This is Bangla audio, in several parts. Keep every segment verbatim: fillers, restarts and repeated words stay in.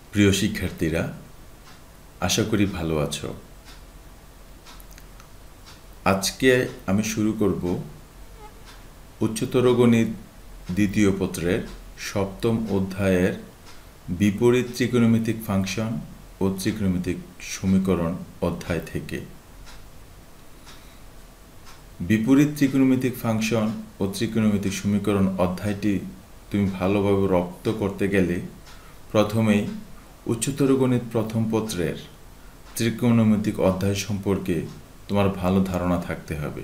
প্রিয় শিক্ষার্থীরা, আশা করি ভালো আছো। আজকে আমি শুরু করব উচ্চতর গণিত দ্বিতীয় পত্রের সপ্তম অধ্যায়ের বিপরীত ত্রিকোণমিতিক ফাংশন ও ত্রিকোণমিতিক সমীকরণ অধ্যায় থেকে। বিপরীত ত্রিকোণমিতিক ফাংশন ও ত্রিকোণমিতিক সমীকরণ অধ্যায়টি তুমি ভালোভাবে রপ্ত করতে গেলে প্রথমেই উচ্চতর গণিত প্রথম পত্রের ত্রিকোণমিতিক অধ্যায় সম্পর্কে তোমার ভালো ধারণা থাকতে হবে।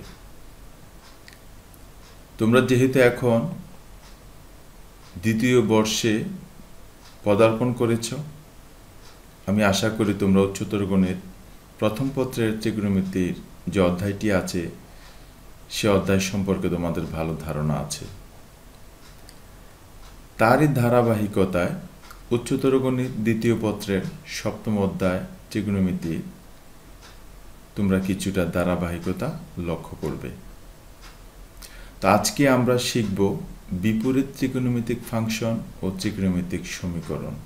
তোমরা যেহেতু এখন দ্বিতীয় বর্ষে পদার্পণ করেছ, আমি আশা করি তোমরা উচ্চতর গণিত প্রথম পত্রের ত্রিকোণমিতির যে অধ্যায়টি আছে সে অধ্যায় সম্পর্কে তোমাদের ভালো ধারণা আছে। তারই ধারাবাহিকতায় উচ্চতর গণিত দ্বিতীয় পত্রের সপ্তম অধ্যায় ত্রিকোণমিতি তোমরা কিছুটা ধারাবাহিকতা লক্ষ্য করবে। তো আজকে আমরা শিখব বিপরীত ত্রিকোণমিতিক ফাংশন ও ত্রিকোণমিতিক সমীকরণ।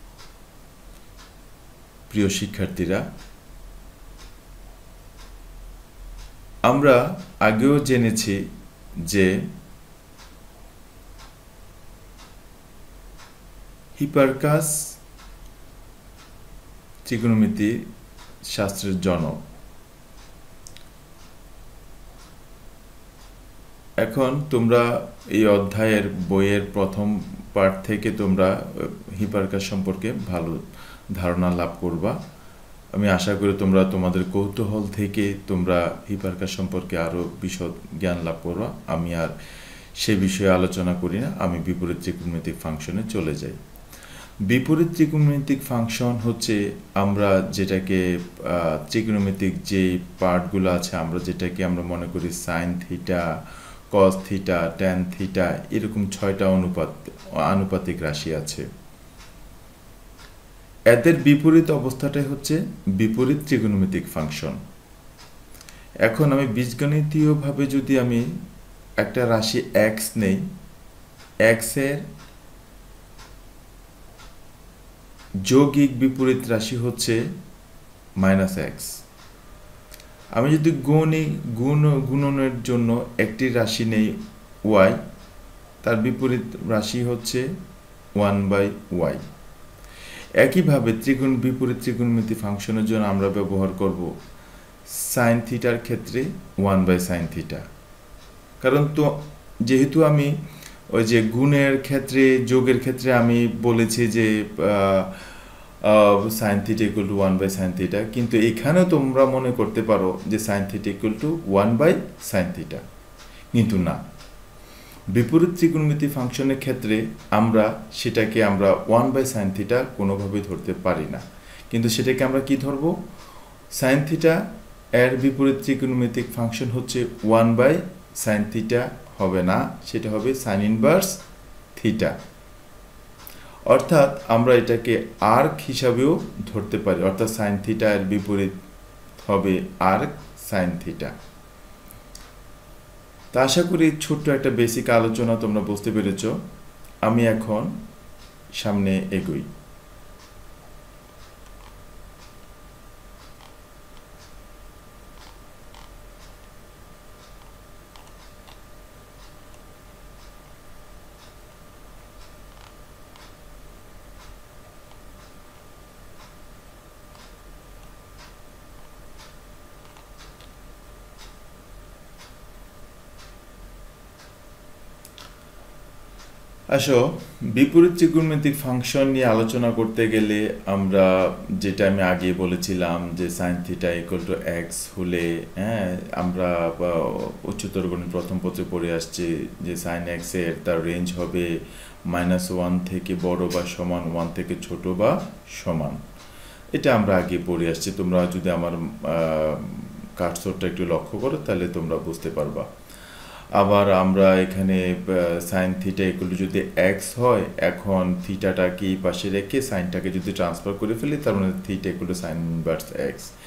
প্রিয় শিক্ষার্থীরা, আমরা আগেও জেনেছি যে হিপারকাস ত্রিকোণমিতি শাস্ত্রের জনক। এখন তোমরা এই অধ্যায়ের বইয়ের প্রথম পার্ট থেকে তোমরা হিপারকাস সম্পর্কে ভালো ধারণা লাভ করবা। আমি আশা করি তোমরা তোমাদের কৌতূহল থেকে তোমরা হিপারকাস সম্পর্কে আরও বিশদ জ্ঞান লাভ করবা। আমি আর সে বিষয়ে আলোচনা করি না, আমি বিপরীত ত্রিকোণমিতিক ফাংশনে চলে যাই। বিপরীত ত্রিকোণমিতিক ফাংশন হচ্ছে আমরা যেটাকে ত্রিকোণমিতিক যে পার্টগুলো আছে আমরা যেটাকে আমরা মনে করি sine theta, cos theta, tan theta, এরকম ছয়টা অনুপাত আনুপাতিক রাশি আছে। এদের বিপরীত অবস্থাটাই হচ্ছে বিপরীত ত্রিকোণমিতিক ফাংশন। এখন আমি বীজগণিতীয়ভাবে যদি আমি একটা রাশি এক্স নেই, এক্স এর যৌগিক বিপরীত রাশি হচ্ছে মাইনাস এক্স। আমি যদি গুণী গুণ গুণনের জন্য একটি রাশি নেই ওয়াই, তার বিপরীত রাশি হচ্ছে ওয়ান বাই ওয়াই। একইভাবে ত্রিকোণ বিপরীত ত্রিকোণমিতি ফাংশনের জন্য আমরা ব্যবহার করব সাইন থিটার ক্ষেত্রে ওয়ান বাই সাইন থিটা। কারণ তো যেহেতু আমি ওই যে গুণের ক্ষেত্রে যোগের ক্ষেত্রে আমি বলেছি যে sine theta equal to one by sine theta, কিন্তু এখানেও তোমরা মনে করতে পারো যে sine theta equal to one by sine theta, কিন্তু না। বিপরীত ত্রিকোণমিতি ফাংশনের ক্ষেত্রে আমরা সেটাকে আমরা ওয়ান বাই সাইন থিটা কোনোভাবেই ধরতে পারি না, কিন্তু সেটাকে আমরা কি ধরবো? সাইন থিটা এর বিপরীত ত্রিকোণমিতিক ফাংশন হচ্ছে ওয়ান বাই সাইন থিটা হবে না, সেটা হবে সাইন ইনভার্স থিটা। অর্থাৎ আমরা এটাকে আর্ক হিসাবেও ধরতে পারি, অর্থাৎ সাইন থিটা এর বিপরীত হবে আর্ক সাইন থিটা। তা আশা করি ছোট্ট একটা বেসিক আলোচনা তোমরা বুঝতে পেরেছ। আমি এখন সামনে এগোই। আসো, বিপরীত ত্রিকোণমিতিক ফাংশন নিয়ে আলোচনা করতে গেলে আমরা যেটা আমি আগে বলেছিলাম যে sine theta equal to x হলে, হ্যাঁ, আমরা উচ্চতর গণিত প্রথম পত্রে পড়ে আসছি যে সাইন এক্স এর তার রেঞ্জ হবে মাইনাস ওয়ান থেকে বড় বা সমান, ওয়ান থেকে ছোট বা সমান। এটা আমরা আগে পড়ে আসছি। তোমরা যদি আমার কার্সরটা একটু লক্ষ্য করো তাহলে তোমরা বুঝতে পারবা। আবার আমরা এখানে সাইন থিটা ইকুয়াল টু যদি এক্স হয়, এখন থিটাটাকে এই পাশে রেখে সাইনটাকে যদি ট্রান্সফার করে ফেলি তার মানে theta equal to sine inverse x.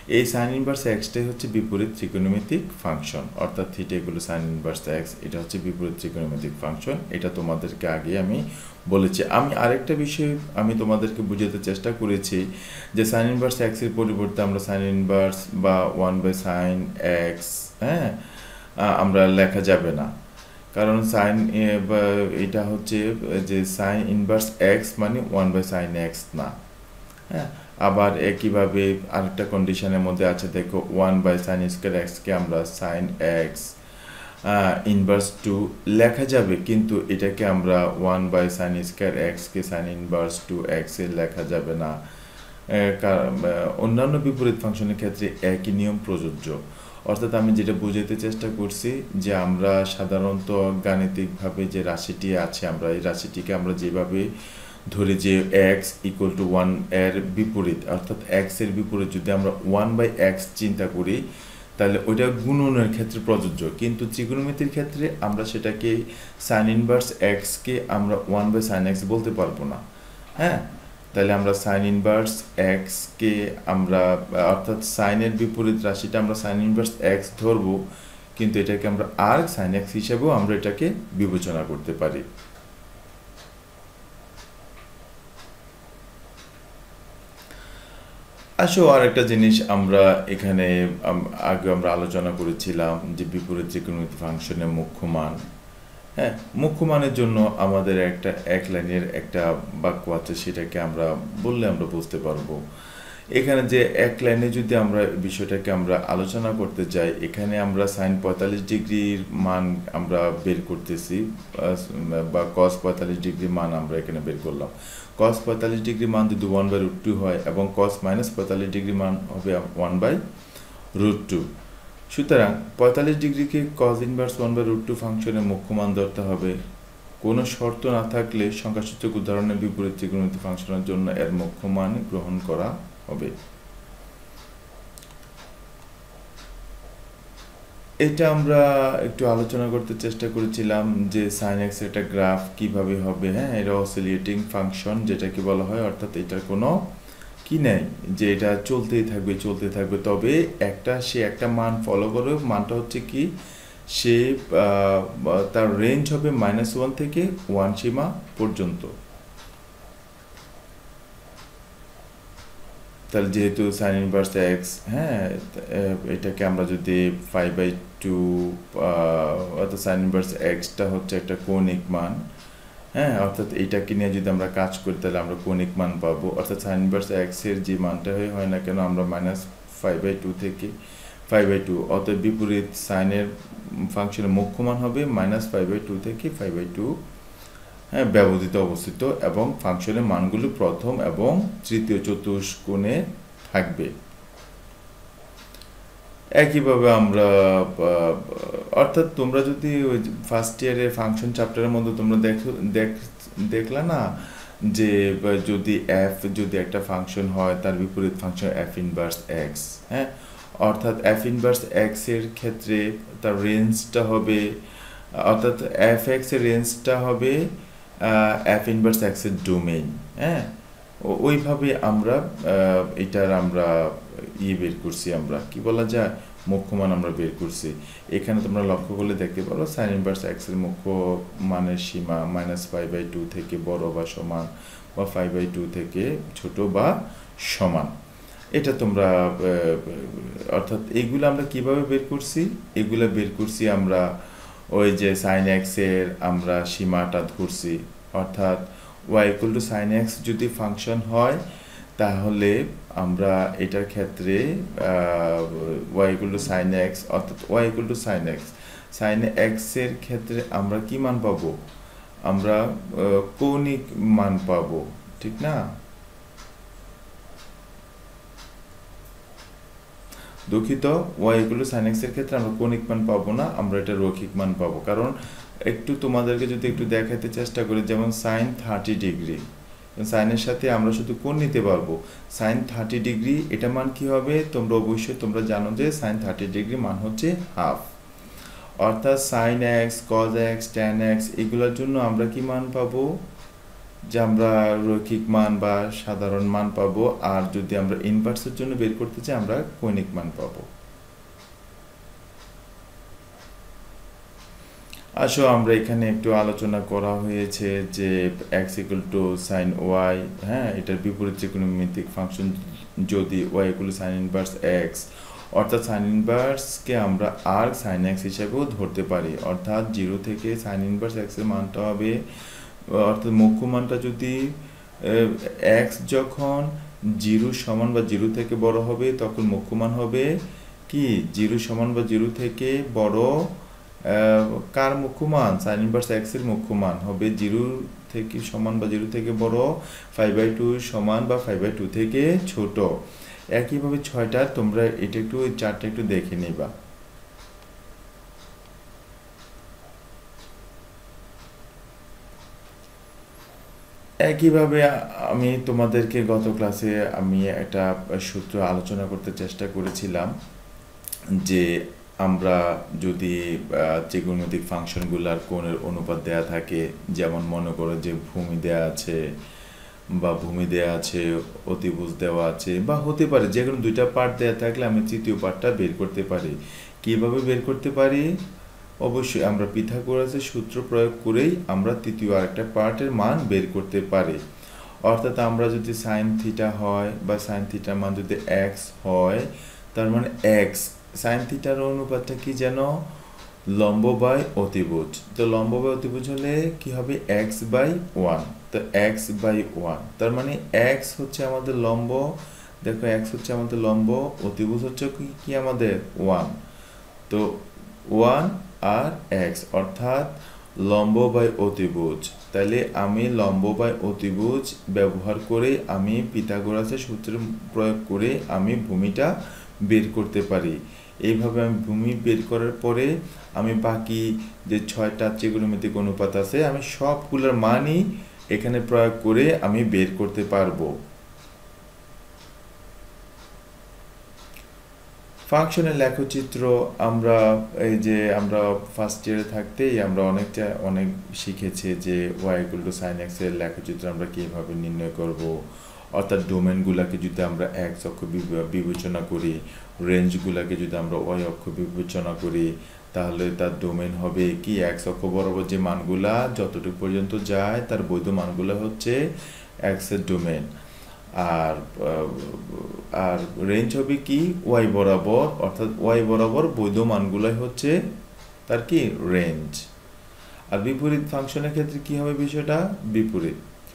এই সাইন ইনভার্স এক্সটাই হচ্ছে বিপরীত ত্রিকোণমিতিক ফাংশন, অর্থাৎ থিটা এগুলো সাইন ইনভার্স এক্স, এটা হচ্ছে বিপরীত ত্রিকোণমিতিক ফাংশন। এটা তোমাদেরকে আগে আমি বলেছি। আমি আরেকটা বিষয় আমি তোমাদেরকে বুঝাতে চেষ্টা করেছি যে সাইন ইনভার্স এক্স এর পরিবর্তে আমরা সাইন ইনভার্স বা ওয়ান বাই সাইন এক্স হ্যাঁ আমরা লেখা যাবে না, কারণ সাইন এটা হচ্ছে যে সাইন ইনভার্স এক্স মানে ওয়ান বাই সাইন এক্স না। হ্যাঁ, আবার একইভাবে আরেকটা কন্ডিশনের মধ্যে আছে, দেখো ওয়ান বাই সাইন স্কোয়ার এক্সকে আমরা সাইন এক্স ইনভার্স টু লেখা যাবে, কিন্তু এটাকে আমরা ওয়ান বাই সাইন স্কোয়ার এক্সকে সাইন ইনভার্স টু এক্স এ লেখা যাবে না। অন্যান্য বিপরীত ফাংশনের ক্ষেত্রে একই নিয়ম প্রযোজ্য। অর্থাৎ আমি যেটা বোঝাতে চেষ্টা করছি যে আমরা সাধারণত গাণিতিকভাবে যে রাশিটি আছে, আমরা এই রাশিটিকে আমরা যেভাবে ধরি যে এক্স ইকুয়াল টু ওয়ান এর বিপরীত, অর্থাৎ এক্স এর বিপরীত যদি আমরা ওয়ান বাই এক্স চিন্তা করি তাহলে ওইটা গুণনের ক্ষেত্রে প্রযোজ্য, কিন্তু ত্রিকোণমিতির ক্ষেত্রে আমরা সেটাকে সাইন ইনভার্স এক্সকে আমরা ওয়ান বাই সাইন এক্স বলতে পারবো না। হ্যাঁ, তাহলে আমরা সাইন ইনভার্স এক্সকে আমরা অর্থাৎ সাইনের বিপরীত রাশিটা আমরা সাইন ইনভার্স এক্স ধরবো, কিন্তু এটাকে আমরা আর সাইন এক্স হিসেবেও আমরা এটাকে বিবেচনা করতে পারি। আসো আর একটা জিনিস আমরা এখানে আগে আমরা আলোচনা করেছিলাম যে বিপরীত ত্রিকোণমিতিক ফাংশনের মুখ্য মান। হ্যাঁ, মুখ্য মানের জন্য আমাদের একটা এক লাইনের একটা বাক্য আছে, সেটাকে আমরা বললে আমরা বুঝতে পারবো। এখানে যে এক লাইনে যদি আমরা বিষয়টাকে আমরা আলোচনা করতে যাই, এখানে আমরা সাইন পঁয়তাল্লিশ ডিগ্রির মান আমরা বের করতেছি বা কস পঁয়তাল্লিশ ডিগ্রির মান আমরা এখানে বের করলাম। কস পঁয়তাল্লিশ ডিগ্রি মান যদি ওয়ান বাই রুট টু হয় এবং কস মাইনাস পঁয়তাল্লিশ ডিগ্রি মান হবে ওয়ান বাই রুট টু। সুতরাং পঁয়তাল্লিশ ডিগ্রিকে cos inverse one by root two ফাংশনের মুখ্য মান ধরতে হবে। কোনো শর্ত না থাকলে সংখ্যাসূচক উদাহরণের বিপরীত ত্রিকোণমিতিক ফাংশনের জন্য এর মুখ্য মান গ্রহণ করা হবে। এটা আমরা একটু আলোচনা করতে চেষ্টা করেছিলাম যে সাইন এক্স একটা গ্রাফ কিভাবে হবে। হ্যাঁ, এটা অসিলেটিং ফাংশন যেটাকে বলা হয়, অর্থাৎ এটার কোনো কি নেই যে এটা চলতেই থাকবে চলতে থাকবে, তবে একটা সে একটা মান ফলো করে, মানটা হচ্ছে কি সে তার রেঞ্জ হবে মাইনাস ওয়ান থেকে ওয়ান সীমা পর্যন্ত। তাহলে যেহেতু সাইন ইনভার্স এক্স, হ্যাঁ এটাকে আমরা যদি ফাইভ বাই টু অর্থাৎ সাইন ইনভার্স এক্সটা হচ্ছে একটা কৌণিক মান। হ্যাঁ, অর্থাৎ এইটাকে নিয়ে যদি আমরা কাজ করি তাহলে আমরা কৌণিক মান পাবো, অর্থাৎ সাইন ইনভার্স এক্স এর যে মানটা হয় না কেন আমরা মাইনাস ফাইভ বাই টু থেকে ফাইভ বাই টু, অর্থাৎ বিপরীত সাইনের ফাংশনের মুখ্য মান হবে মাইনাস ফাইভ বাই টু থেকে ফাইভ বাই টু হ্যাঁ ব্যবধিত অবস্থিত, এবং ফাংশনের মানগুলো প্রথম এবং তৃতীয় চতুষ্কোণে থাকবে। একইভাবে আমরা অর্থাৎ তোমরা যদি ওই ফার্স্ট ইয়ারের ফাংশন চ্যাপ্টারের মধ্যে তোমরা দেখো দেখ দেখলা না যে যদি এফ যদি একটা ফাংশন হয় তার বিপরীত ফাংশন এফ ইনভার্স এক্স। হ্যাঁ, অর্থাৎ এফ ইনভার্স এক্স এর ক্ষেত্রে তার রেঞ্জটা হবে, অর্থাৎ এফ এক্স এর রেঞ্জটা হবে এফ ইনভার্স এক্স এর ডোমেইন। হ্যাঁ, ওইভাবে আমরা এটার আমরা ইয়ে বের করছি, আমরা কি বলা যায় মুখ্য মান আমরা বের করছি। এখানে তোমরা লক্ষ্য করলে দেখতে পারো সাইন ইনভার্স এক্স এর মুখ্য মানের সীমা মাইনাস ফাইভ বাই টু থেকে বড় বা সমান, বা ফাইভ বাই টু থেকে ছোট বা সমান। এটা তোমরা অর্থাৎ এইগুলো আমরা কিভাবে বের করছি, এগুলো বের করছি আমরা ওই যে সাইন এক্স এর আমরা সীমাটা ধরছি, অর্থাৎ y equal to sine x যদি ফাংশন হয় তাহলে আমরা এটার ক্ষেত্রে y equal to sine x, অর্থাৎ y equal to sine x, sine x এর ক্ষেত্রে আমরা কি মান পাবো, আমরা কৌণিক মান পাবো, ঠিক না? দুঃখিত, y equal to sine x এর ক্ষেত্রে আমরা কৌণিক মান পাবো না, আমরা এটা রৈখিক মান পাবো। কারণ একটু তোমাদেরকে যদি একটু দেখাতে চেষ্টা করি, যেমন সাইন থার্টি ডিগ্রি, সাইনের সাথে আমরা শুধু কোণ নিতে পারবো, সাইন থার্টি ডিগ্রি এটা মান কি হবে, তোমরা অবশ্যই তোমরা জানো যে সাইন থার্টি ডিগ্রি মান হচ্ছে হাফ, অর্থাৎ sine x, cos x, tan x এগুলোর জন্য আমরা কি মান পাবো, যে আমরা রৈখিক মান বা সাধারণ মান পাবো, আর যদি আমরা ইনভার্সের জন্য বের করতে চাই আমরা কৌণিক মান পাবো। আসো আমরা এখানে একটু আলোচনা করা হয়েছে যে x equal to sine y, হ্যাঁ, এটার বিপরীত ত্রিকোণমিতিক ফাংশন যদি y equal to sine inverse x, অর্থাৎ সাইন ইনভার্সকে আমরা আর সাইন এক্স হিসাবেও ধরতে পারি, অর্থাৎ জিরো থেকে সাইন ইনভার্স এক্সের মানটা হবে, অর্থাৎ মুখ্য মানটা যদি এক্স যখন জিরো সমান বা জিরো থেকে বড় হবে তখন মুখ্য মান হবে কি জিরো সমান বা জিরো থেকে বড়, কার মুখ্য মান সাইন ইনভার্স এক্স এর মুখ্য মান হবে জিরো থেকে সমান বা জিরো থেকে বড়, ফাইভ বাই টু সমান বা ফাইভ বাই টু থেকে ছোট। একইভাবে ছয়টা তোমরা এটা একটু চারটা একটু দেখে নিবা। একইভাবে আমি তোমাদেরকে গত ক্লাসে আমি একটা সূত্র আলোচনা করতে চেষ্টা করেছিলাম যে আমরা যদি ত্রিকোণমিতিক ফাংশনগুলোর কোণের অনুপাত দেয়া থাকে, যেমন মনে করো যে ভূমি দেয়া আছে বা ভূমি দেয়া আছে, অতিভুজ দেওয়া আছে, বা হতে পারে যে কোনো দুইটা পার্ট দেয়া থাকলে আমি তৃতীয় পার্টটা বের করতে পারি। কিভাবে বের করতে পারি? অবশ্যই আমরা পিথাগোরাসের সূত্র প্রয়োগ করেই আমরা তৃতীয় আরেকটা পার্টের মান বের করতে পারি। অর্থাৎ আমরা যদি সাইন থিটা হয় বা সাইন থিটার মান যদি এক্স হয়, তার মানে এক্স সাইন থিটার অনুপাতটা কি যেন লম্ব বাই অতিভুজ। তো লম্ব বাই অতিভুজ হলে কি হবে এক্স বাই ওয়ান, তো এক্স বাই ওয়ান, তার মানে এক্স হচ্ছে আমাদের লম্ব, দেখো এক্স হচ্ছে আমাদের লম্ব, অতিভুজ হচ্ছে কি কি আমাদের ওয়ান, তো ওয়ান আর এক্স অর্থাৎ লম্ব বাই অতিভুজ। তাহলে আমি লম্ব বাই অতিভুজ ব্যবহার করে আমি পিথাগোরাসের সূত্র প্রয়োগ করে আমি ভূমিটা বের করতে পারি। এইভাবে আমি ভূমি বের করার পরে আমি বাকি যে ছয়টা ত্রিকোণমিতিক অনুপাত আছে আমি সবগুলোর মানই এখানে প্রয়োগ করে আমি বের করতে পারবো। ফাংশনের লেখচিত্র আমরা এই যে আমরা ফার্স্ট ইয়ারে থাকতেই আমরা অনেকটা অনেক শিখেছি যে y equal to sine x এর লেখচিত্র আমরা কিভাবে নির্ণয় করব, অর্থাৎ ডোমেনগুলোকে যদি আমরা এক্স অক্ষ বিবেচনা করি, রেঞ্জগুলোকে যদি আমরা ওয়াই অক্ষ বিবেচনা করি, তাহলে তার ডোমেন হবে কি এক্স অক্ষ বরাবর যে মানগুলা যতটুকু পর্যন্ত যায় তার বৈধ মানগুলো হচ্ছে এক্স এর ডোমেন, আর আর রেঞ্জ হবে কি ওয়াই বরাবর, অর্থাৎ ওয়াই বরাবর বৈধ মানগুলোই হচ্ছে তার কি রেঞ্জ। আর বিপরীত ফাংশনের ক্ষেত্রে কি হবে বিষয়টা বিপরীত।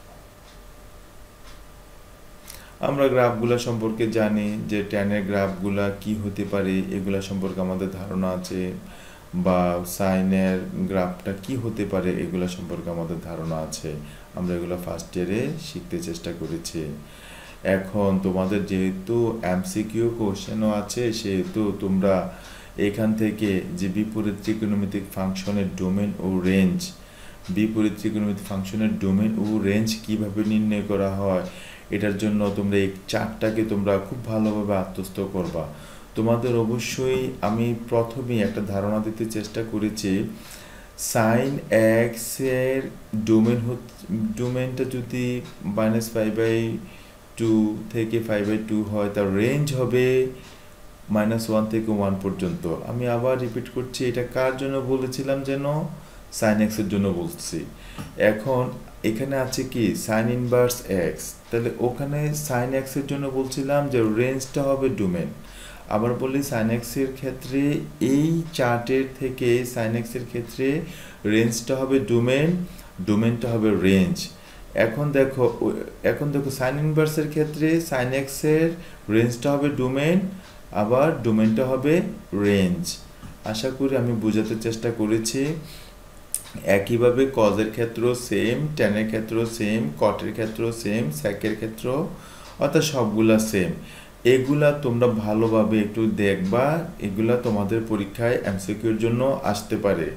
আমরা গ্রাফগুলা সম্পর্কে জানি যে ট্যানের গ্রাফগুলা কি হতে পারে এগুলা সম্পর্কে আমাদের ধারণা আছে, বা সাইনের গ্রাফটা কি হতে পারে এগুলা সম্পর্কে আমাদের ধারণা আছে, আমরা এগুলো ফার্স্ট ইয়ারে শিখতে চেষ্টা করেছি। এখন তোমাদের যেহেতু এমসিকিউ কোশ্চেনও আছে সেহেতু তোমরা এখান থেকে যে বিপরীত ত্রিকোণমিতিক ফাংশনের ডোমেন ও রেঞ্জ, বিপরীত ত্রিকোণমিতিক ফাংশনের ডোমেন ও রেঞ্জ কিভাবে নির্ণয় করা হয় এটার জন্য তোমরা এই চারটাকে তোমরা খুব ভালোভাবে আত্মস্থ করবা। তোমাদের অবশ্যই আমি প্রথমেই একটা ধারণা দিতে চেষ্টা করেছি, সাইন এক্স এর ডোমেন ডোমেনটা যদি মাইনাস ফাইভ বাই টু থেকে ফাইভ বাই টু হয় তার রেঞ্জ হবে মাইনাস ওয়ান থেকে ওয়ান পর্যন্ত। আমি আবার রিপিট করছি, এটা কার জন্য বলেছিলাম যেন সাইন এক্স এর জন্য বলছি। এখন এখানে আছে কি সাইন ইনভার্স এক্স, তাহলে ওখানে সাইন এক্স এর জন্য বলছিলাম যে রেঞ্জটা হবে ডোমেন। আবার বলি সাইন এক্স এর ক্ষেত্রে এই চার্টের থেকে সাইন এক্স এর ক্ষেত্রে রেঞ্জটা হবে ডোমেন, ডোমেনটা হবে রেঞ্জ। এখন দেখো এখন দেখো সাইন ইনভার্সের ক্ষেত্রে সাইন এক্স এর রেঞ্জটা হবে ডোমেন, আবার ডোমেনটা হবে রেঞ্জ। আশা করি আমি বোঝাতে চেষ্টা করেছি। একইভাবে কজের ক্ষেত্রেও সেম, ট্যানের ক্ষেত্রেও সেম, কটের ক্ষেত্রেও সেম, স্যাকের ক্ষেত্রেও, অর্থাৎ সবগুলা সেম। এগুলা তোমরা ভালোভাবে একটু দেখবা, এগুলা তোমাদের পরীক্ষায় এমসিকিউর জন্য আসতে পারে।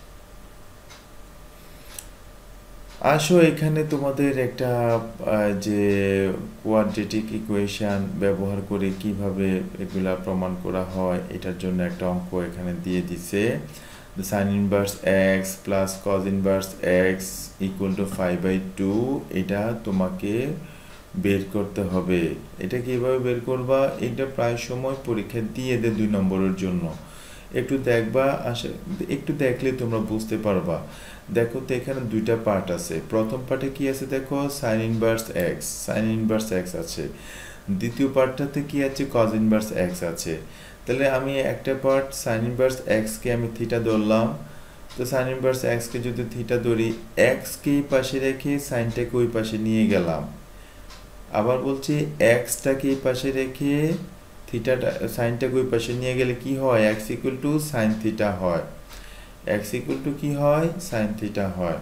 আসো এখানে তোমাদের একটা যে কোয়াড্রেটিক ইকুয়েশন ব্যবহার করে কিভাবে এগুলা প্রমাণ করা হয় এটার জন্য একটা অঙ্ক এখানে দিয়ে দিছে। the sin inverse x plus cos inverse x equal to five by two এটা তোমাকে বের করতে হবে। এটা কিভাবে বের করবা? এটা প্রায় সময় পরীক্ষা দিয়ে দেয় দুই নম্বরের জন্য। একটু দেখবা, আসে একটু দেখলে তোমরা বুঝতে পারবা। দেখো তো এখানে দুইটা পার্ট আছে। প্রথম পার্টে কি আছে দেখো, sin inverse x, sin inverse x আছে। দ্বিতীয় পার্টটাতে কি আছে, cos inverse x আছে। তাহলে আমি একটা পার্ট sin inverse x কে আমি থিটা ধরলাম। তো sin inverse x কে যদি থিটা ধরি, x কে এই পাশে রেখে সাইনটাকে ওই পাশে নিয়ে গেলাম। আবার বলছি x টাকে এই পাশে রেখে থিটাটা সাইনটাকে ওই পাশে নিয়ে গেলে কি হয়, x equal to sin theta হয়। x ইকুয়াল টু কি হয়, sin থিটা হয়।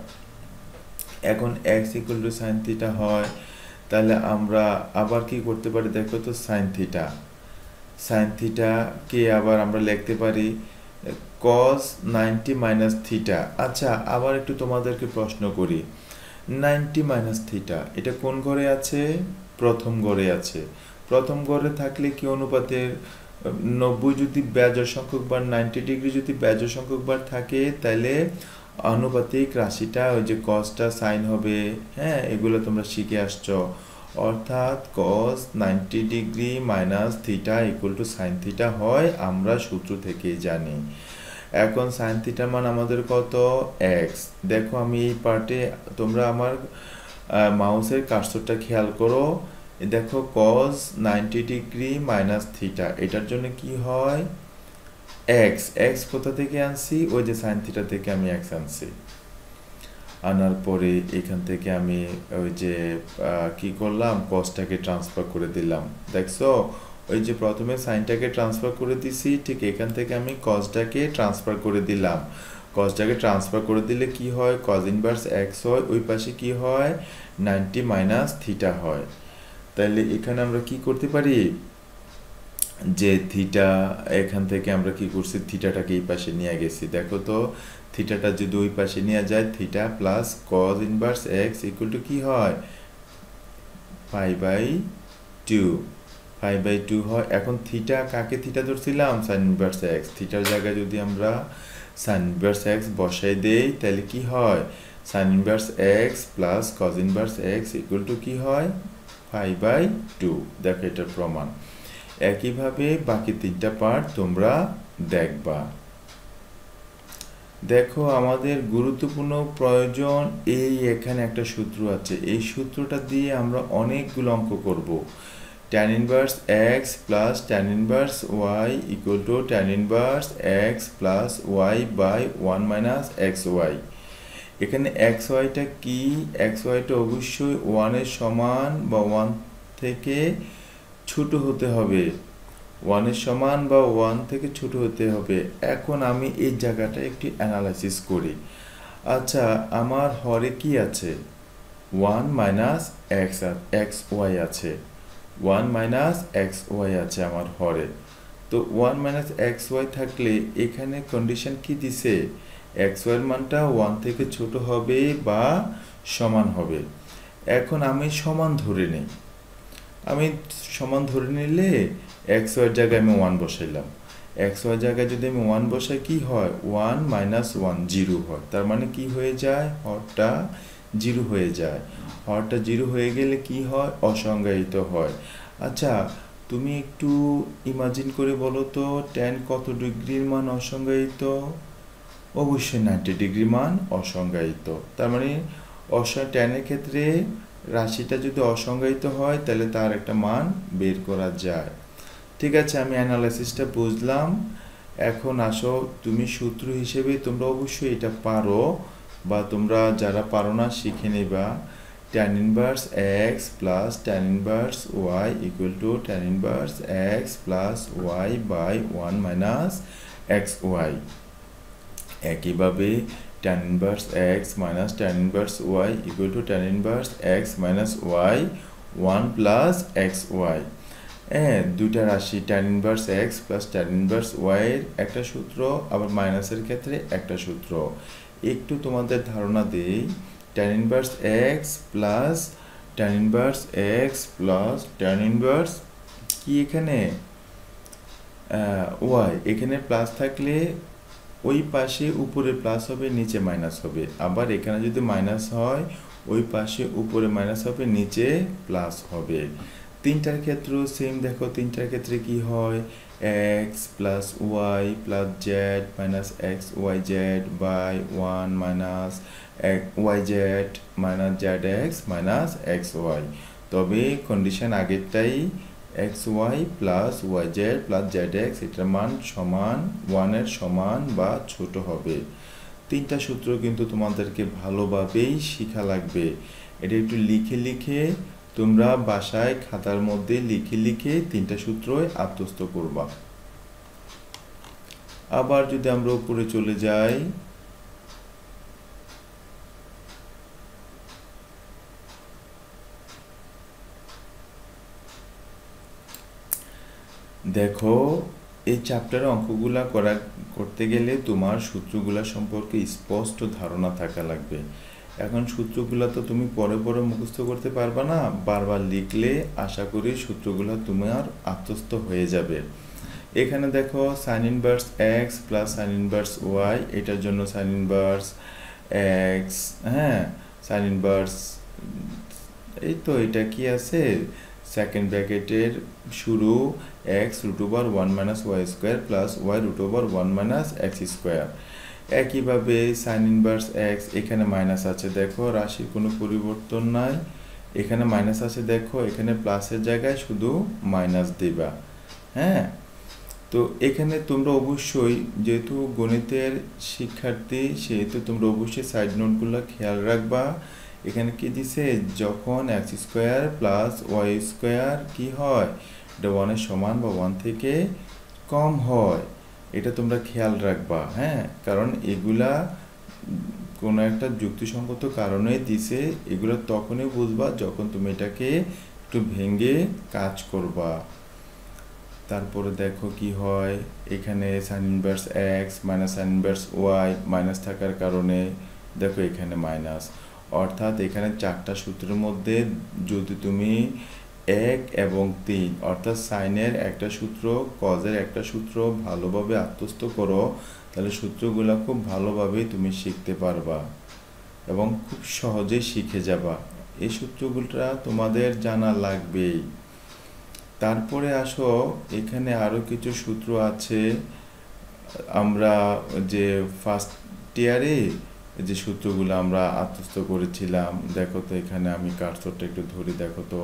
এখন x equal to sin theta হয়, তাহলে আমরা আবার কি করতে পারি দেখো তো, sin থিটা, sin থিটা কে আবার আমরা লিখতে পারি cos নাইনটি মাইনাস থিটা। আচ্ছা, আবার একটু তোমাদেরকে প্রশ্ন করি, নাইনটি মাইনাস থিটা এটা কোন ঘরে আছে? প্রথম ঘরে আছে। প্রথম ঘরে থাকলে কি অনুপাতের নব্বই যদি বেজোড় সংখ্যক বার, নাইনটি ডিগ্রি যদি বেজোড় সংখ্যক বার থাকে, তাহলে আনুপাতিক রাশিটা ওই যে কসটা সাইন হবে। হ্যাঁ, এগুলো তোমরা শিখে আসছো। অর্থাৎ cos ninety degree minus theta equal to sine theta হয়, আমরা সূত্র থেকেই জানি। এখন সাইন থিটার মান আমাদের কত, x। দেখো আমি এই পার্টে, তোমরা আমার মাউসের কার্সরটা খেয়াল করো, দেখো cos ninety degree minus theta এটার জন্য কি হয়, x। x কোথা থেকে আনছি, ওই যে সাইন থিটা থেকে আমি x আনছি। আনার পরে এখান থেকে আমি ওই যে কি করলাম, কসটাকে ট্রান্সফার করে দিলাম। দেখছো, ওই যে প্রথমে সাইনটাকে ট্রান্সফার করে দিছি, ঠিক এখান থেকে আমি কসটাকে ট্রান্সফার করে দিলাম। কসটাকে ট্রান্সফার করে দিলে কি হয়, cos ইনভার্স x হয়, ওই পাশে কি হয়, নাইনটি মাইনাস থিটা হয়। তাহলে এখানে আমরা কি করতে পারি, যে থিটা এখান থেকে আমরা কি করছি, থিটাটাকে এই পাশে নিয়ে গেছি। দেখো তো, থিটাটা যদি ওই পাশে নিয়ে যায়, theta plus cos inverse x equal to কি হয়, pi by two, pi by two হয়। এখন থিটা কাকে থিটা ধরছিলাম, sin ইনভার্স x। থিটার জায়গায় যদি আমরা sin ইনভার্স x বসাই দেই, তাহলে কি হয়, sin inverse x plus cos inverse x equal to কি হয়, পাই বাই টু। দেখো এটার প্রমাণ। একইভাবে বাকি তিনটা পার্ট তোমরা দেখবা। দেখো আমাদের গুরুত্বপূর্ণ প্রয়োজন, এই এখানে একটা সূত্র আছে, এই সূত্রটা দিয়ে আমরা অনেকগুলো অঙ্ক করব। tan inverse x plus tan inverse y equal to tan inverse x plus y by one minus x y. এখানে এক্স ওয়াইটা কি, এক্স ওয়াইটা অবশ্যই ওয়ানের সমান বা ওয়ান থেকে ছোট হতে হবে, ওয়ানের সমান বা ওয়ান থেকে ছোট হতে হবে। এখন আমি এই জায়গাটা একটি অ্যানালাইসিস করি। আচ্ছা, আমার হরে কি আছে, one minus x x y আছে, ওয়ান মাইনাস এক্স ওয়াই আছে আমার হরে। তো ওয়ান মাইনাস এক্স ওয়াই থাকলে এখানে কন্ডিশন কি দিছে, এক্স ওয়াইয়ের মানটা ওয়ান থেকে ছোট হবে বা সমান হবে। এখন আমি সমান ধরে নিই, আমি সমান ধরে নিলে এক্স ওয়াইয়ের জায়গায় আমি ওয়ান বসাইলাম। এক্স ওয়াইয়ের জায়গায় যদি আমি ওয়ান বসাই, কি হয়, ওয়ান মাইনাস ওয়ান জিরো হয়। তার মানে কি হয়ে যায়, হরটা জিরো হয়ে যায়। হরটা জিরো হয়ে গেলে কি হয়, অসংজ্ঞায়িত হয়। আচ্ছা, তুমি একটু ইমাজিন করে বলো তো, ট্যান কত ডিগ্রির মান অসংজ্ঞায়িত? অবশ্যই নাইনটি ডিগ্রি মান অসংজ্ঞায়িত। তার মানে অস ট্যানের ক্ষেত্রে রাশিটা যদি অসংজ্ঞায়িত হয়, তাহলে তার একটা মান বের করা যায়। ঠিক আছে, আমি অ্যানালাইসিসটা বুঝলাম। এখন আসো, তুমি সূত্র হিসেবে তোমরা অবশ্যই এটা পারো, বা তোমরা যারা পারো না শিখে নেবা। tan inverse x plus tan inverse y equal to tan inverse x plus y by one minus x y. একইভাবে tan inverse x minus tan inverse y equal to tan inverse x minus y one plus x y. হ্যাঁ, দুইটা রাশি tan inverse x plus tan inverse y এর একটা সূত্র, আবার মাইনাসের ক্ষেত্রে একটা সূত্র। একটু তোমাদের ধারণা দেই, tan inverse x plus tan inverse x plus tan inverse কি, এখানে y, এখানে প্লাস থাকলে ওই পাশে উপরে প্লাস হবে, নিচে মাইনাস হবে। আবার এখানে যদি মাইনাস হয়, ওই পাশে উপরে মাইনাস হবে, নিচে প্লাস হবে। তিনটার ক্ষেত্রেও সেম। দেখো তিনটার ক্ষেত্রে কি হয়, x plus y plus z minus x y z by one minus y z minus z x minus x y. তবে কন্ডিশন আগেরটাই, x y plus y z plus z x এটার মান সমান ওয়ানের সমান বা ছোট হবে। তিনটা সূত্র কিন্তু তোমাদেরকে ভালোভাবেই শেখা লাগবে। এটা একটু লিখে লিখে তোমরা বাসায় খাতার মধ্যে লিখে লিখে তিনটা সূত্রই আত্মস্থ করবা। আবার যদি আমরা উপরে চলে যাই, দেখো এই চ্যাপ্টারে অঙ্কগুলা করা করতে গেলে তোমার সূত্রগুলা সম্পর্কে স্পষ্ট ধারণা থাকা লাগবে। এখন সূত্রগুলা তো তুমি পরে পরে মুখস্থ করতে পারবা না, বারবার লিখলে আশা করি সূত্রগুলা তোমার আত্মস্থ হয়ে যাবে। এখানে দেখো sine inverse x plus sine inverse y, এটার জন্য সাইন ইনভার্স এক্স, হ্যাঁ সাইন ইনভার্স, এই তো এটা কি আছে সেকেন্ড ব্র্যাকেটের শুরু x root over one minus y square plus y root over one minus x square. একইভাবে সাইন ইনভার্স এক্স, এখানে মাইনাস আছে, দেখো রাশির কোনো পরিবর্তন নাই, এখানে মাইনাস আছে, দেখো এখানে প্লাসের জায়গায় শুধু মাইনাস দিবা। হ্যাঁ, তো এখানে তোমরা অবশ্যই যেহেতু গণিতের শিক্ষার্থী সেহেতু তোমরা অবশ্যই সাইড নোটগুলো খেয়াল রাখবা। এখানে কি দিছে, যখন x square plus y square কি হয়, এটা ওয়ানের সমান বা ওয়ান থেকে কম হয়, এটা তোমরা খেয়াল রাখবা। হ্যাঁ, কারণ এগুলা কোনো একটা যুক্তিসঙ্গত কারণে দিছে, এগুলো তখনই বুঝবা যখন তুমি এটাকে একটু ভেঙে কাজ করবা। তারপরে দেখো কি হয়, এখানে sine inverse x minus sine inverse y, minus থাকার কারণে দেখো এখানে মাইনাস, অর্থাৎ এখানে চারটা সূত্রের মধ্যে যদি তুমি এক এবং তিন অর্থাৎ সাইনের একটা সূত্র কজের একটা সূত্র ভালোভাবে আত্মস্থ করো, তাহলে সূত্রগুলো খুব ভালোভাবেই তুমি শিখতে পারবা এবং খুব সহজেই শিখে যাবা। এই সূত্রগুলোটা তোমাদের জানা লাগবেই। তারপরে আসো, এখানে আরও কিছু সূত্র আছে, আমরা যে ফার্স্ট ইয়ারে যে সূত্রগুলো আমরা আত্মস্থ করেছিলাম, দেখো তো এখানে আমি কার্সরটা একটু ধরি, দেখো তো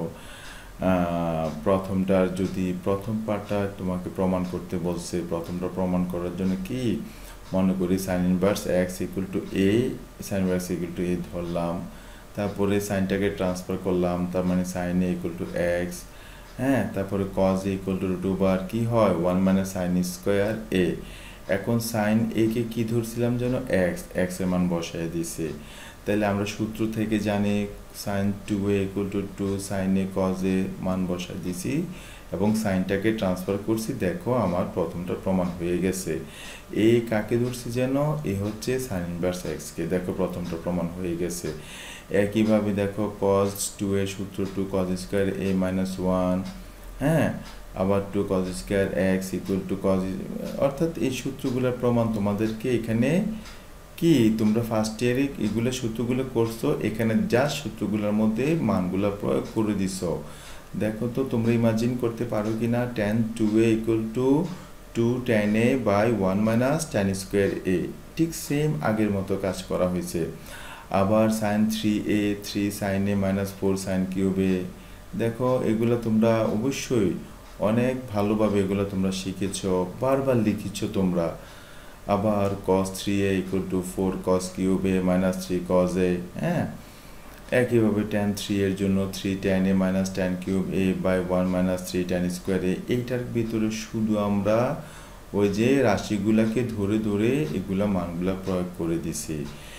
প্রথমটার যদি প্রথম পার্টটা তোমাকে প্রমাণ করতে বলছে, প্রথমটা প্রমাণ করার জন্য কি মনে করি sine inverse x equal to a, sine inverse equal to a ধরলাম, তারপরে সাইনটাকে ট্রান্সফার করলাম, তার মানে sine a equal to x, হ্যাঁ, তারপরে cos a equal to root over কি হয় one minus sine square a. এখন সাইন এ কে কি ধরছিলাম যেন এক্স, এক্স এর মান বসায় দিছে, তাহলে আমরা সূত্র থেকে জানি sine two A equal to two sine A cos A মান বসায় দিছি এবং সাইনটাকে ট্রান্সফার করছি, দেখো আমার প্রথমটা প্রমাণ হয়ে গেছে। এ কাকে ধরছি যেন, এ হচ্ছে সাইন ইনভার্স এক্সকে, দেখো প্রথমটা প্রমাণ হয়ে গেছে। একইভাবে দেখো কজ টু এর সূত্র two cos square A minus one, হ্যাঁ, আবার two cos square x equal to cos, অর্থাৎ এই সূত্রগুলোর প্রমাণ তোমাদেরকে এখানে কি তোমরা ফার্স্ট ইয়ারে এগুলো সূত্রগুলো করছো, এখানে যা সূত্রগুলোর মধ্যে মানগুলো প্রয়োগ করে দিছো। দেখো তো তোমরা ইমাজিন করতে পারো কি না, tan two A equal to two tan A by one minus tan square A, ঠিক সেম আগের মতো কাজ করা হয়েছে। আবার sine three A three sine A minus four sine cube A, দেখো এগুলো তোমরা অবশ্যই অনেক ভালোভাবে এগুলো তোমরা শিখেছো, বারবার লিখেছো তোমরা। আবার cos three A equal to four cos cube A minus three cos A, হ্যাঁ, একইভাবে টেন থ্রি এর জন্য three tan A minus tan cube A by one minus three tan square A. এইটার ভিতরে শুধু আমরা ওই যে রাশিগুলাকে ধরে ধরে এগুলা মানগুলা প্রয়োগ করে দিছি।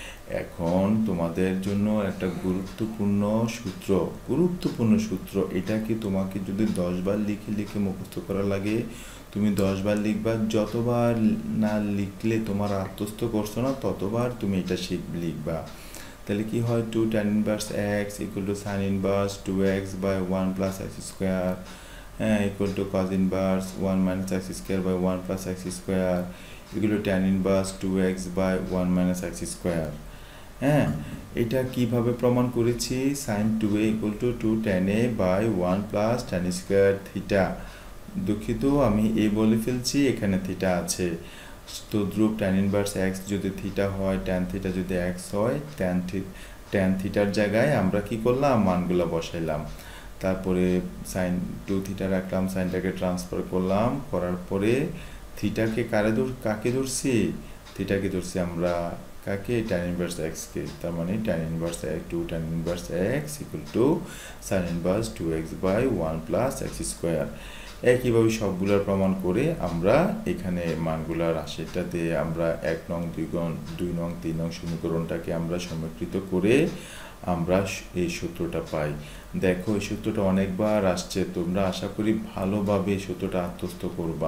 এখন তোমাদের জন্য একটা গুরুত্বপূর্ণ সূত্র, গুরুত্বপূর্ণ সূত্র, এটা কি তোমাকে যদি দশ বার লিখে লিখে মুখস্থ করা লাগে তুমি দশ বার লিখবা, যতবার না লিখলে তোমার আত্মস্থ করছো না ততবার তুমি এটা শিখ লিখবা। তাহলে কি হয়, two tan inverse x equal to sine inverse two x by one plus x square, হ্যাঁ, equal to cos inverse one minus x square by one plus x square. এগুলো tan inverse two x by one minus x square. হ্যাঁ, এটা কিভাবে প্রমাণ করেছি? Sine two A equal to two tan A by one plus tan square theta. দুঃখিত, আমি এ বলে ফেলছি, এখানে থিটা আছে। তো ধ্রুব ট্যান ইনভার্স এক্স যদি থিটা হয়, ট্যান থিটা যদি এক্স হয়, ট্যান ট্যান থিটার জায়গায় আমরা কি করলাম? মানগুলো বসাইলাম। তারপরে সাইন টু থিটা রাখলাম, সাইনটাকে ট্রান্সফার করলাম, করার পরে থিটাকে কারে ধর কাকে ধরছি? থিটাকে ধরছি আমরা কাকে? ট্যান ইনভার্স এক্সকে। তার মানে tan inverse two tan inverse x equal to sine inverse two x by one plus x square. একইভাবে সবগুলোর প্রমাণ করে আমরা এখানে মানগুলার রাশিটা দিয়ে আমরা এক নং দুই গণ দুই নং তিন নং সমীকরণটাকে আমরা সমীকৃত করে আমরা এই সূত্রটা পাই। দেখো, এই সূত্রটা অনেকবার আসছে, তোমরা আশা করি ভালোভাবে এই সূত্রটা আত্মস্থ করবা।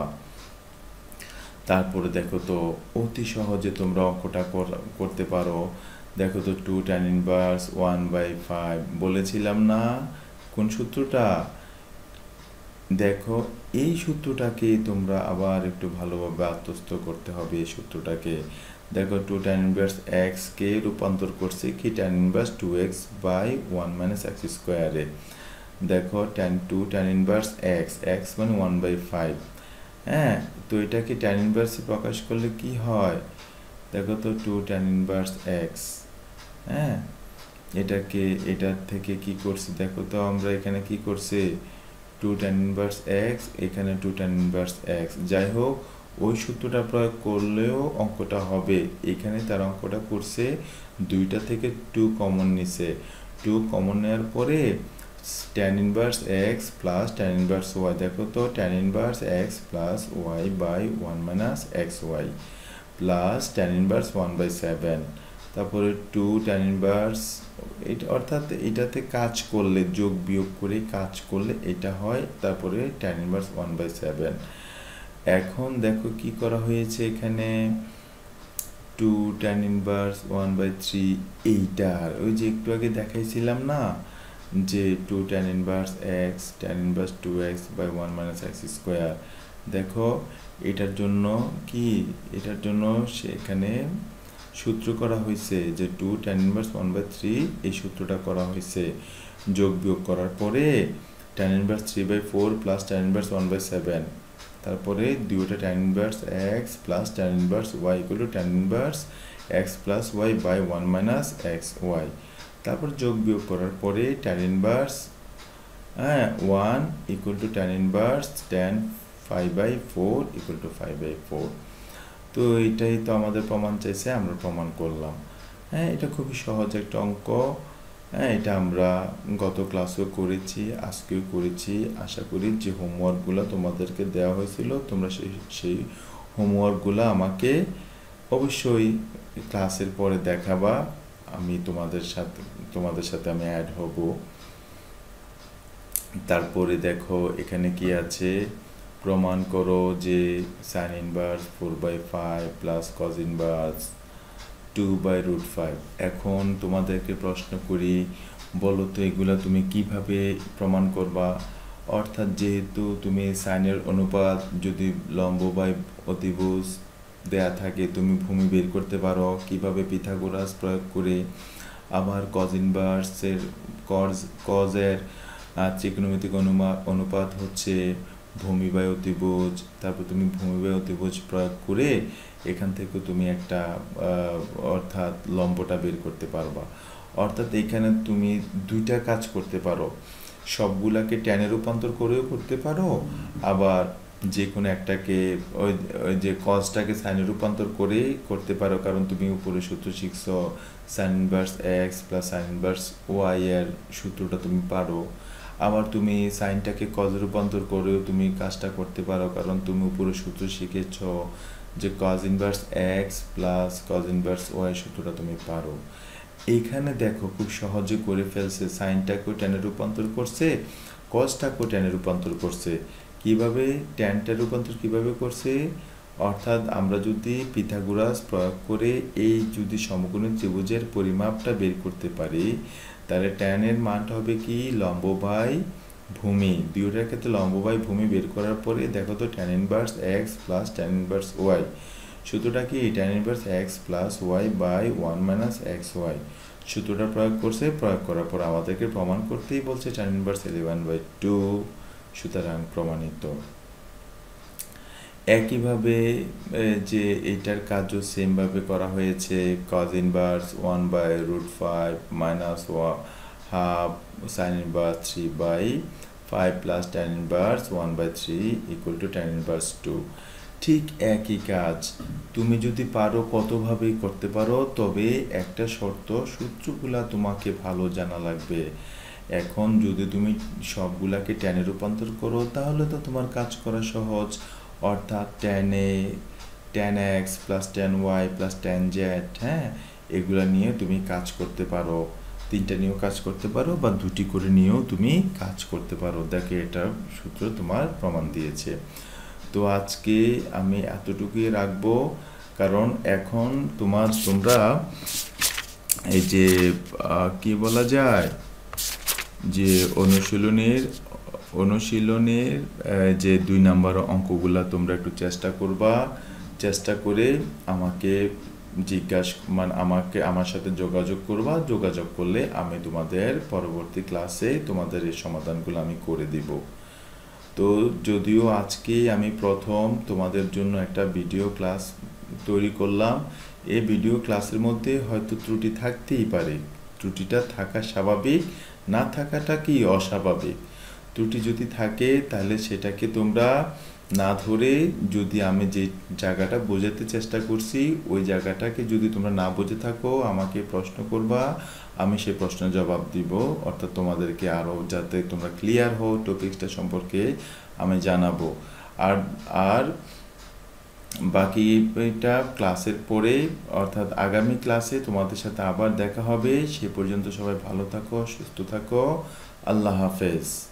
তারপরে দেখো তো, অতি সহজে তোমরা অঙ্কটা করতে পারো। দেখো তো, two tan inverse one by five বলেছিলাম না? কোন সূত্রটা? দেখো, এই সূত্রটাকে তোমরা আবার একটু ভালোভাবে আত্মস্থ করতে হবে। এই সূত্রটাকে দেখো, টু ট্যান ইনভার্স এক্স কে রূপান্তর করছে কি? Tan inverse two x by one minus x স্কোয়ারে। দেখো, tan two tan inverse x, x মানে ওয়ান বাই ফাইভ। হ্যাঁ, তো এটাকে ট্যান ইনভার্সে প্রকাশ করলে কি হয়? দেখো তো, টু ট্যান ইনভার্স এক্স। হ্যাঁ, এটাকে এটার থেকে কি করছি? দেখো তো, আমরা এখানে কি করছি? টু ট্যান ইনভার্স এক্স, এখানে টু ট্যান ইনভার্স এক্স। যাই হোক, ওই সূত্রটা প্রয়োগ করলেও অঙ্কটা হবে। এখানে তার অঙ্কটা করছে, দুইটা থেকে টু কমন নিছে। টু কমন নেওয়ার পরে tan inverse x plus tan inverse y. দেখো তো, tan inverse x plus y by one minus x y plus tan inverse one by seven. তারপরে টু ট্যান ইনভার্স, এটা অর্থাৎ এটাতে কাজ করলে, যোগ বিয়োগ করে কাজ করলে এটা হয়। তারপরে tan inverse one by seven. এখন দেখো কি করা হয়েছে এখানে, two tan inverse one by three. এইটার ওই যে একটু আগে দেখাইছিলাম না, যে two tan inverse x tan inverse two x by one minus x square. দেখো, এটার জন্য কি, এটার জন্য সেখানে সূত্র করা হয়েছে যে two tan inverse one by three, এই সূত্রটা করা হয়েছে। যোগ বিয়োগ করার পরে tan inverse three by four plus tan inverse one by seven. তারপরে দুইটা tan inverse x plus tan inverse y equal to tan inverse x plus y by one minus x y. তারপর যোগ বিয়োগ করার পরে ট্যান ইনভার্স হ্যাঁ one equal to tan inverse tan five by four equal to five by four. তো এটাই তো আমাদের প্রমাণ চাইছে, আমরা প্রমাণ করলাম। হ্যাঁ, এটা খুবই সহজ একটা অঙ্ক। হ্যাঁ, এটা আমরা গত ক্লাসেও করেছি, আজকেও করেছি। আশা করি যে হোমওয়ার্কগুলো তোমাদেরকে দেওয়া হয়েছিল, তোমরা সেই সেই হোমওয়ার্কগুলো আমাকে অবশ্যই ক্লাসের পরে দেখাবা। আমি তোমাদের সাথে তোমাদের সাথে আমি অ্যাড হব। তারপরে দেখো এখানে কি আছে, প্রমাণ করো যে sine inverse four by five plus cos inverse two by root five. এখন তোমাদেরকে প্রশ্ন করি, বলো তো এগুলা তুমি কিভাবে প্রমাণ করবা? অর্থাৎ যেহেতু তুমি সাইনের অনুপাত যদি লম্ব বাই অতিভুজ দেয়া থাকে, তুমি ভূমি বের করতে পারো কিভাবে? পিথাগোরাস প্রয়োগ করে। আবার কজ ইনভার্সের কজ কজের ত্রিকোণমিতিক অনুমা অনুপাত হচ্ছে ভূমি বাই অতিভুজ। তারপর তুমি ভূমি বাই অতিভুজ প্রয়োগ করে এখান থেকে তুমি একটা অর্থাৎ লম্বটা বের করতে পারবা। অর্থাৎ এখানে তুমি দুইটা কাজ করতে পারো, সবগুলাকে ট্যানে রূপান্তর করেও করতে পারো, আবার যে কোনো একটাকে ওই ওই যে কজটাকে সাইনে রূপান্তর করে করতে পারো, কারণ তুমি উপরে সূত্র শিখছো sine inverse x plus sine inverse y এর সূত্রটা তুমি পারো। আবার তুমি সাইনটাকে কজে রূপান্তর করেও তুমি কাজটা করতে পারো, কারণ তুমি উপরে সূত্র শিখেছ যে cos inverse x plus cos inverse y সূত্রটা তুমি পারো। এইখানে দেখো খুব সহজে করে ফেলছে, সাইনটাকেও ট্যানে রূপান্তর করছে, কজটাকেও ট্যানে রূপান্তর করছে। কিভাবে ট্যানটা রূপান্তর কিভাবে করছে? অর্থাৎ আমরা যদি পিথাগোরাস প্রয়োগ করে এই যদি সমকোণী ত্রিভুজের পরিমাপটা বের করতে পারি, তাহলে ট্যানের মানটা হবে কি? লম্ব বাই ভূমি। দুইটার ক্ষেত্রে লম্ব বাই ভূমি বের করার পরে দেখো তো tan inverse x plus tan inverse y সূত্রটা কি tan inverse x plus y by one minus x y সূত্রটা প্রয়োগ করছে প্রয়োগ করার পর আমাদেরকে প্রমাণ করতেই বলছে tan inverse eleven by two সুতরাং প্রমাণিত। একইভাবে যে এইটার কাজও সেমভাবে করা হয়েছে cos inverse one by root five minus half sine inverse three by five plus tan inverse one by three equal to tan inverse two. ঠিক একই কাজ তুমি যদি পারো কতভাবেই করতে পারো, তবে একটা শর্ত, সূত্রগুলা তোমাকে ভালো জানা লাগবে। এখন যদি তুমি সবগুলাকে ট্যানে রূপান্তর করো তাহলে তো তোমার কাজ করা সহজ, অর্থাৎ tan a tan x plus tan y plus tan z, হ্যাঁ, এগুলা নিয়ে তুমি কাজ করতে পারো, তিনটা নিয়েও কাজ করতে পারো বা দুটি করে নিয়েও তুমি কাজ করতে পারো। দেখে এটা সূত্র তোমার প্রমাণ দিয়েছে। তো আজকে আমি এতটুকুই রাখবো, কারণ এখন তোমার তোমরা এই যে কি বলা যায় যে অনুশীলনের অনুশীলনের যে দুই নাম্বার অঙ্কগুলা তোমরা একটু চেষ্টা করবা, চেষ্টা করে আমাকে জিজ্ঞাসা মানে আমাকে আমার সাথে যোগাযোগ করবা, যোগাযোগ করলে আমি তোমাদের পরবর্তী ক্লাসে তোমাদের এই সমাধানগুলো আমি করে দিব। তো যদিও আজকে আমি প্রথম তোমাদের জন্য একটা ভিডিও ক্লাস তৈরি করলাম, এই ভিডিও ক্লাসের মধ্যে হয়তো ত্রুটি থাকতেই পারে, ত্রুটিটা থাকা স্বাভাবিক, না থাকাটা কি অস্বাভাবিক। ত্রুটি যদি থাকে তাহলে সেটাকে তোমরা না ধরে, যদি আমি যে জায়গাটা বোঝাতে চেষ্টা করছি ওই জায়গাটাকে যদি তোমরা না বুঝে থাকো আমাকে প্রশ্ন করবা, আমি সেই প্রশ্নের জবাব দিব, অর্থাৎ তোমাদেরকে আরও যাতে তোমরা ক্লিয়ার হও টপিকসটা সম্পর্কে আমি জানাবো। আর আর বাকি এটা ক্লাসের পরে, অর্থাৎ আগামী ক্লাসে তোমাদের সাথে আবার দেখা হবে। সে পর্যন্ত সবাই ভালো থাকো, সুস্থ থাকো, আল্লাহ হাফেজ।